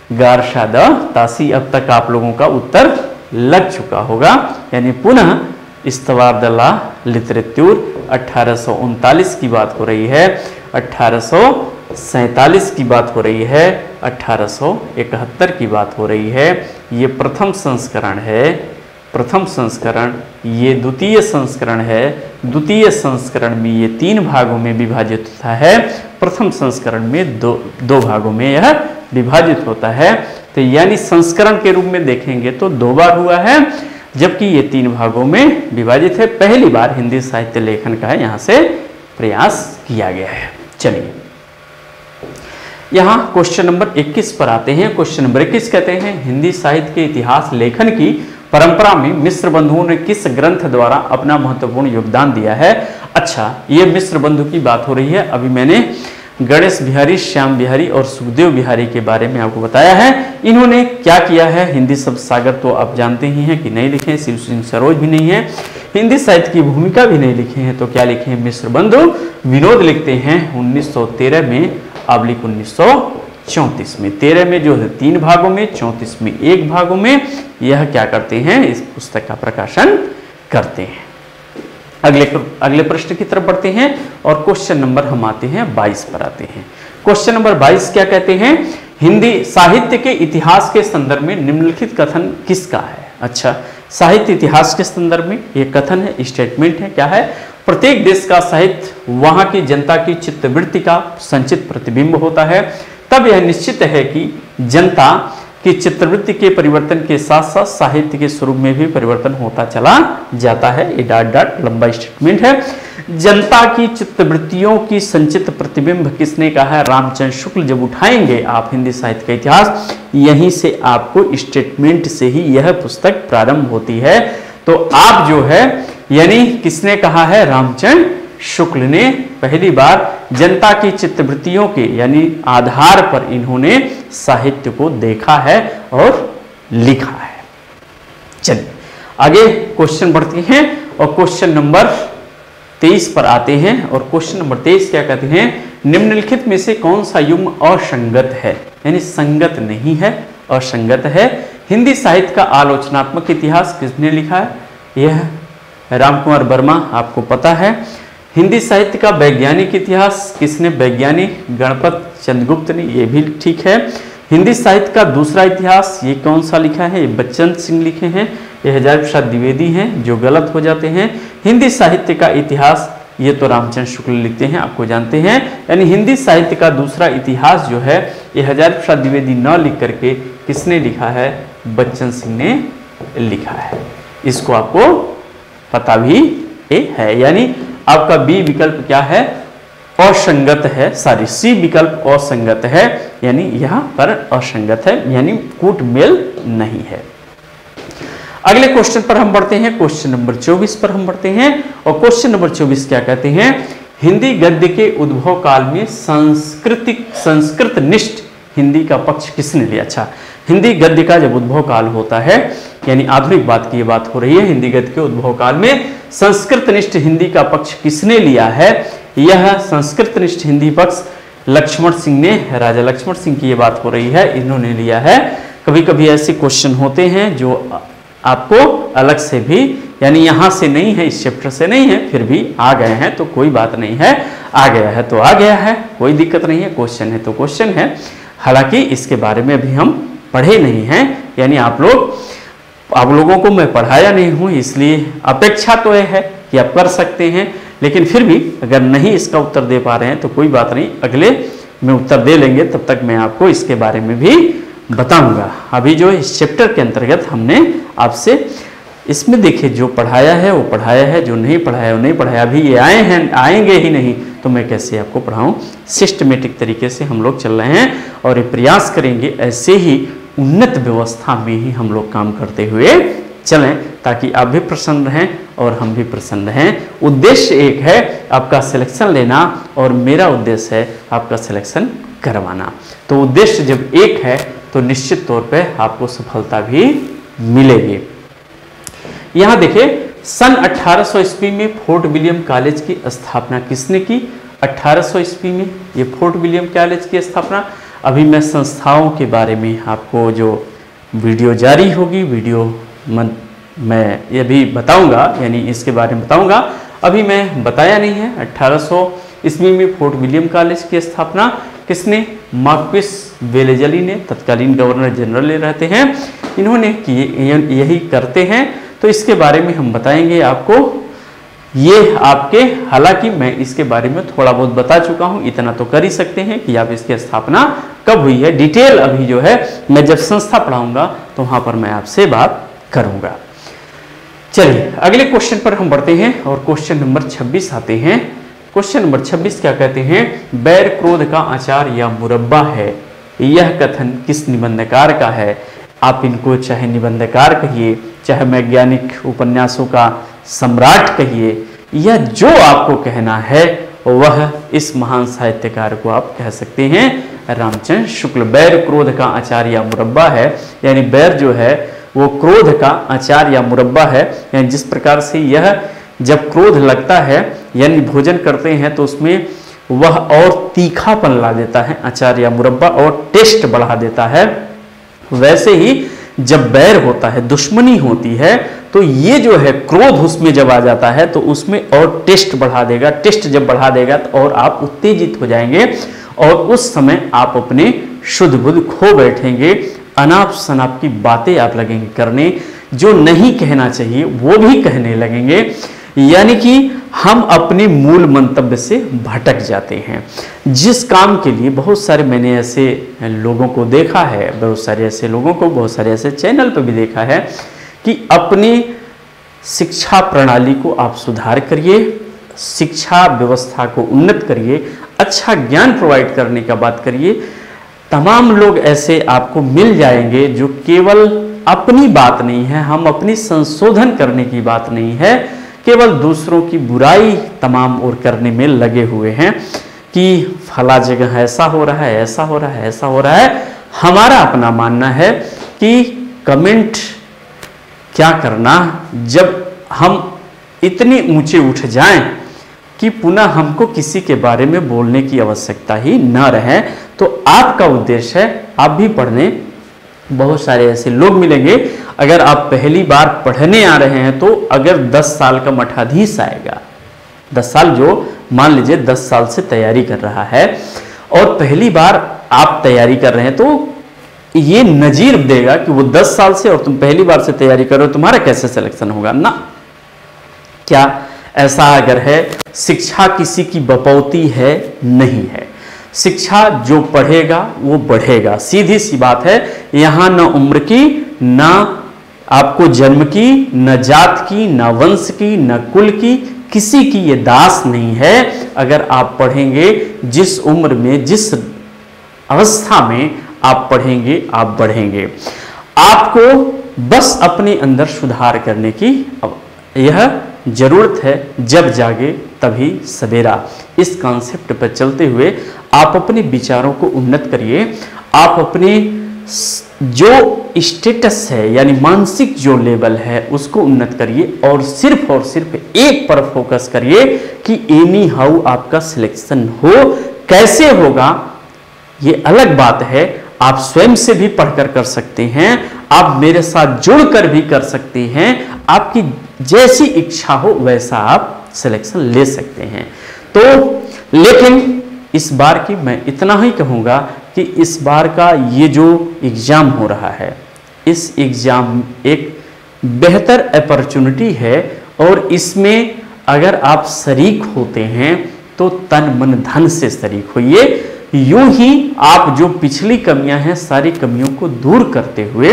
गारशा द तासी। अब तक आप लोगों का उत्तर लग चुका होगा। यानी पुनः इस्तवार द ला लिटरेच्यूर अठारह सौ उनतालीस की बात हो रही है, अठारह सौ सैतालीस की बात हो रही है, अठारह सौ इकहत्तर की बात हो रही है। ये प्रथम संस्करण है, प्रथम संस्करण। ये द्वितीय संस्करण है, द्वितीय संस्करण में ये तीन भागों में विभाजित होता है, प्रथम संस्करण में दो दो भागों में यह विभाजित होता है। तो यानी संस्करण के रूप में देखेंगे तो दो बार हुआ है, जबकि ये तीन भागों में विभाजित है। पहली बार हिंदी साहित्य लेखन का यहाँ से प्रयास किया गया है। चलिए यहाँ क्वेश्चन नंबर इक्कीस पर आते हैं। क्वेश्चन नंबर इक्कीस कहते हैं हिंदी साहित्य के इतिहास लेखन की परंपरा में मिश्र बंधुओं ने किस ग्रंथ द्वारा अपना महत्वपूर्ण योगदान दिया है। अच्छा, ये मिश्र बंधु की बात हो रही है। अभी मैंने गणेश बिहारी, श्याम बिहारी और सुखदेव बिहारी के बारे में आपको बताया है। इन्होंने क्या किया है, हिंदी शब्द सागर तो आप जानते ही हैं कि नहीं लिखे, शिव सिंह सरोज भी नहीं है, हिंदी साहित्य की भूमिका भी नहीं लिखे हैं। तो क्या लिखे हैं, मिश्र बंधु विनोद लिखते हैं उन्नीस सौ तेरह में अब्लिक उन्नीस सौ चौंतीस में। तेरह में जो है तीन भागों में, चौंतीस में एक भागों में यह क्या करते हैं, इस पुस्तक का प्रकाशन करते हैं। अगले अगले प्रश्न की तरफ बढ़ते हैं और क्वेश्चन नंबर हम आते हैं बाईस पर आते हैं। क्वेश्चन नंबर बाईस क्या कहते हैं, हिंदी साहित्य के इतिहास के संदर्भ में निम्नलिखित कथन किसका है। अच्छा, साहित्य इतिहास के संदर्भ में ये कथन है, स्टेटमेंट है। क्या है, प्रत्येक देश का साहित्य वहां की जनता की चित्तवृत्ति का संचित प्रतिबिंब होता है। तब यह निश्चित है कि जनता कि चित्रवृत्ति के परिवर्तन के साथ साथ साहित्य के स्वरूप में भी परिवर्तन होता चला जाता है। ये डाट डाट लंबा स्टेटमेंट है। जनता की चित्तवृत्तियों की संचित प्रतिबिंब किसने कहा है, रामचंद्र शुक्ल। जब उठाएंगे आप हिंदी साहित्य का इतिहास, यहीं से आपको स्टेटमेंट से ही यह पुस्तक प्रारंभ होती है। तो आप जो है यानी किसने कहा है, रामचंद्र शुक्ल ने पहली बार जनता की चित्तवृत्तियों के यानी आधार पर इन्होंने साहित्य को देखा है और लिखा है। चलिए आगे क्वेश्चन बढ़ते हैं और क्वेश्चन नंबर तेईस पर आते हैं। और क्वेश्चन नंबर तेईस क्या कहते हैं, निम्नलिखित में से कौन सा युग्म असंगत है, यानी संगत नहीं है, असंगत है। हिंदी साहित्य का आलोचनात्मक इतिहास किसने लिखा है, यह रामकुमार वर्मा, आपको पता है। हिंदी साहित्य का वैज्ञानिक इतिहास किसने, वैज्ञानिक गणपत चंद्रगुप्त ने, ये भी ठीक है। हिंदी साहित्य का दूसरा इतिहास ये कौन सा लिखा है, ये बच्चन सिंह लिखे हैं, ये हजार प्रसाद द्विवेदी हैं, जो गलत हो जाते हैं। हिंदी साहित्य का इतिहास ये तो रामचंद्र शुक्ल लिखते हैं, आपको जानते हैं। यानी हिंदी साहित्य का दूसरा इतिहास जो है ये हजार प्रसाद द्विवेदी न लिख करके किसने लिखा है, बच्चन सिंह ने लिखा है। इसको आपको पता भी है। यानी आपका बी विकल्प क्या है, असंगत है, सॉरी सी विकल्प असंगत है, यानी यहां पर असंगत है, यानी कूट मेल नहीं है। अगले क्वेश्चन पर हम बढ़ते हैं, क्वेश्चन नंबर चौबीस पर हम बढ़ते हैं। और क्वेश्चन नंबर चौबीस क्या कहते हैं, हिंदी गद्य के उद्भव काल में सांस्कृतिक संस्कृत निष्ठ हिंदी का पक्ष किसने लिया। अच्छा, हिंदी गद्य का जब उद्भव काल होता है, यानी आधुनिक बात की बात हो रही है, हिंदी गद्य के उद्भव काल में संस्कृत निष्ठ हिंदी का पक्ष किसने लिया है। यह संस्कृत निष्ठ हिंदी पक्ष लक्ष्मण सिंह ने, राजा लक्ष्मण सिंह की ये बात हो रही है, इन्होंने लिया है। कभी कभी ऐसे क्वेश्चन होते हैं जो आपको अलग से भी, यानी यहाँ से नहीं है, इस चैप्टर से नहीं है, फिर भी आ गए हैं तो कोई बात नहीं है, आ गया है तो आ गया है, कोई दिक्कत नहीं है, क्वेश्चन है तो क्वेश्चन है। हालांकि इसके बारे में अभी हम पढ़े नहीं हैं, यानी आप लोग आप लोगों को मैं पढ़ाया नहीं हूँ, इसलिए अपेक्षा तो यह है कि आप कर सकते हैं, लेकिन फिर भी अगर नहीं इसका उत्तर दे पा रहे हैं तो कोई बात नहीं, अगले में उत्तर दे लेंगे, तब तक मैं आपको इसके बारे में भी बताऊंगा। अभी जो इस चैप्टर के अंतर्गत हमने आपसे इसमें देखिए जो पढ़ाया है वो पढ़ाया है, जो नहीं पढ़ाया वो नहीं पढ़ाया। अभी ये आए हैं, आएंगे ही नहीं तो मैं कैसे आपको पढ़ाऊं। सिस्टमेटिक तरीके से हम लोग चल रहे हैं और ये प्रयास करेंगे ऐसे ही उन्नत व्यवस्था में ही हम लोग काम करते हुए चलें, ताकि आप भी प्रसन्न रहें और हम भी प्रसन्न रहें। उद्देश्य एक है आपका सिलेक्शन लेना और मेरा उद्देश्य है आपका सिलेक्शन करवाना। तो उद्देश्य जब एक है तो निश्चित तौर पे आपको सफलता भी मिलेगी। यहाँ देखिए सन अठारह सौ ईस्वी में फोर्ट विलियम कॉलेज की स्थापना किसने की, अठारह सौ ईस्वी में ये फोर्ट विलियम कॉलेज की स्थापना। अभी मैं संस्थाओं के बारे में आपको जो वीडियो जारी होगी, वीडियो मन मैं ये भी बताऊंगा, यानी इसके बारे में बताऊंगा। अभी मैं बताया नहीं है। अठारह सौ ईस्वी में फोर्ट विलियम कॉलेज की स्थापना किसने? मार्क्विस वेलेजली ने, तत्कालीन गवर्नर जनरल रहते हैं, इन्होंने किए, यही करते हैं। तो इसके बारे में हम बताएंगे आपको। ये आपके, हालांकि मैं इसके बारे में थोड़ा बहुत बता चुका हूं, इतना तो कर ही सकते हैं कि आप इसकी स्थापना कब हुई है। डिटेल अभी जो है मैं जब संस्था पढ़ाऊंगा तो वहां पर मैं आपसे बात करूंगा। चलिए अगले क्वेश्चन पर हम बढ़ते हैं और क्वेश्चन नंबर छब्बीस आते हैं। क्वेश्चन नंबर छब्बीस क्या कहते हैं? बैर क्रोध का अचार या मुरब्बा है, यह कथन किस निबंधकार का है? आप इनको चाहे निबंधकार कहिए, चाहे वैज्ञानिक उपन्यासों का सम्राट कहिए, या जो आपको कहना है वह इस महान साहित्यकार को आप कह सकते हैं रामचंद्र शुक्ल। बैर क्रोध का अचार या मुरब्बा है, यानी बैर जो है वो क्रोध का अचार या मुरब्बा है, यानी जिस प्रकार से यह जब क्रोध लगता है यानी भोजन करते हैं तो उसमें वह और तीखापन ला देता है, अचार या मुरब्बा, और टेस्ट बढ़ा देता है। वैसे ही जब बैर होता है, दुश्मनी होती है, तो ये जो है क्रोध उसमें जब आ जाता है तो उसमें और टेस्ट बढ़ा देगा। टेस्ट जब बढ़ा देगा तो और आप उत्तेजित हो जाएंगे और उस समय आप अपने शुद्ध बुद्ध खो बैठेंगे। अनाप शनाप की बातें आप लगेंगे करने, जो नहीं कहना चाहिए वो भी कहने लगेंगे, यानी कि हम अपने मूल मंतव्य से भटक जाते हैं। जिस काम के लिए बहुत सारे, मैंने ऐसे लोगों को देखा है, बहुत सारे ऐसे लोगों को बहुत सारे ऐसे चैनल पर भी देखा है कि अपनी शिक्षा प्रणाली को आप सुधार करिए, शिक्षा व्यवस्था को उन्नत करिए, अच्छा ज्ञान प्रोवाइड करने का बात करिए। तमाम लोग ऐसे आपको मिल जाएंगे जो केवल अपनी बात नहीं है, हम अपनी संशोधन करने की बात नहीं है, केवल दूसरों की बुराई तमाम और करने में लगे हुए हैं कि फला जगह ऐसा हो रहा है, ऐसा हो रहा है, ऐसा हो रहा है। हमारा अपना मानना है कि कमेंट क्या करना, जब हम इतने ऊंचे उठ जाएं कि पुनः हमको किसी के बारे में बोलने की आवश्यकता ही न रहे, तो आपका उद्देश्य है, आप भी पढ़ने, बहुत सारे ऐसे लोग मिलेंगे। अगर आप पहली बार पढ़ने आ रहे हैं तो अगर दस साल का मठाधीश आएगा, दस साल जो मान लीजिए दस साल से तैयारी कर रहा है और पहली बार आप तैयारी कर रहे हैं, तो ये नजीर देगा कि वो दस साल से और तुम पहली बार से तैयारी कर रहे हो, तुम्हारा कैसे सिलेक्शन होगा ना। क्या ऐसा अगर है? शिक्षा किसी की बपौती है? नहीं है। शिक्षा जो पढ़ेगा वो बढ़ेगा, सीधी सी बात है। यहां न उम्र की, न आपको जन्म की, न जात की, न वंश की, न कुल की, किसी की ये दास नहीं है। अगर आप पढ़ेंगे, जिस उम्र में, जिस अवस्था में आप पढ़ेंगे, आप बढ़ेंगे। आपको बस अपने अंदर सुधार करने की यह जरूरत है। जब जागे तभी सवेरा, इस कॉन्सेप्ट पर चलते हुए आप अपने विचारों को उन्नत करिए। आप अपने जो स्टेटस है यानी मानसिक जो लेवल है उसको उन्नत करिए और सिर्फ और सिर्फ एक पर फोकस करिए कि एनी हाउ आपका सिलेक्शन हो। कैसे होगा ये अलग बात है, आप स्वयं से भी पढ़कर कर सकते हैं, आप मेरे साथ जुड़कर भी कर सकते हैं। आपकी जैसी इच्छा हो वैसा आप सिलेक्शन ले सकते हैं। तो लेकिन इस बार की मैं इतना ही कहूँगा कि इस बार का ये जो एग्ज़ाम हो रहा है, इस एग्ज़ाम एक बेहतर अपॉर्चुनिटी है और इसमें अगर आप शरीक होते हैं तो तन मन धन से शरीक होइए। यूं ही आप जो पिछली कमियां हैं सारी कमियों को दूर करते हुए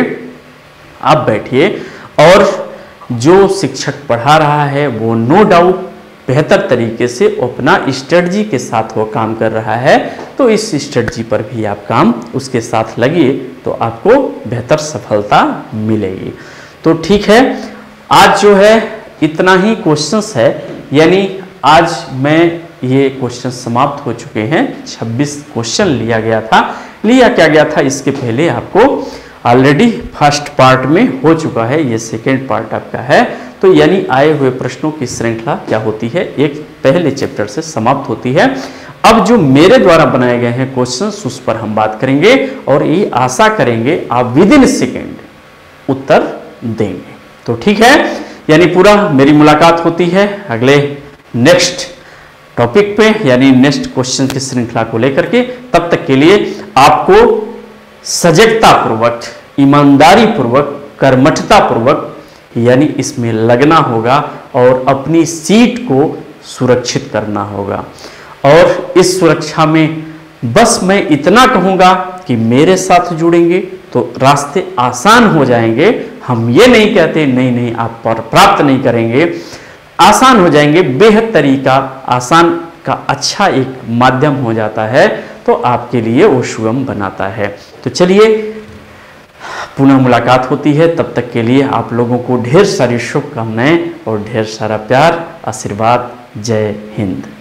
आप बैठिए और जो शिक्षक पढ़ा रहा है वो नो डाउट बेहतर तरीके से अपना स्ट्रेटजी के साथ वो काम कर रहा है, तो इस स्ट्रेटजी पर भी आप काम उसके साथ लगिए तो आपको बेहतर सफलता मिलेगी। तो ठीक है, आज जो है इतना ही क्वेश्चंस है, यानी आज मैं ये क्वेश्चन समाप्त हो चुके हैं। छब्बीस क्वेश्चन लिया गया था। लिया क्या गया था इसके पहले आपको ऑलरेडी फर्स्ट पार्ट में हो चुका है, ये सेकेंड पार्ट आपका है। तो यानी आए हुए प्रश्नों की श्रृंखला क्या होती है, एक पहले चैप्टर से समाप्त होती है। अब जो मेरे द्वारा बनाए गए हैं क्वेश्चंस उस पर हम बात करेंगे और ये आशा करेंगे आप विद इन सेकेंड उत्तर देंगे। तो ठीक है, यानी पूरा मेरी मुलाकात होती है अगले नेक्स्ट टॉपिक पे, यानी नेक्स्ट क्वेश्चन की श्रृंखला को लेकर के। तब तक के लिए आपको सजगता पूर्वक, ईमानदारी पूर्वक, कर्मठता पूर्वक यानी इसमें लगना होगा और अपनी सीट को सुरक्षित करना होगा। और इस सुरक्षा में बस मैं इतना कहूंगा कि मेरे साथ जुड़ेंगे तो रास्ते आसान हो जाएंगे। हम ये नहीं कहते नहीं नहीं आप पर प्राप्त नहीं करेंगे, आसान हो जाएंगे। बेहद तरीका आसान का अच्छा एक माध्यम हो जाता है तो आपके लिए वो सुगम बनाता है। तो चलिए पुनः मुलाकात होती है, तब तक के लिए आप लोगों को ढेर सारी शुभकामनाएं और ढेर सारा प्यार, आशीर्वाद। जय हिंद।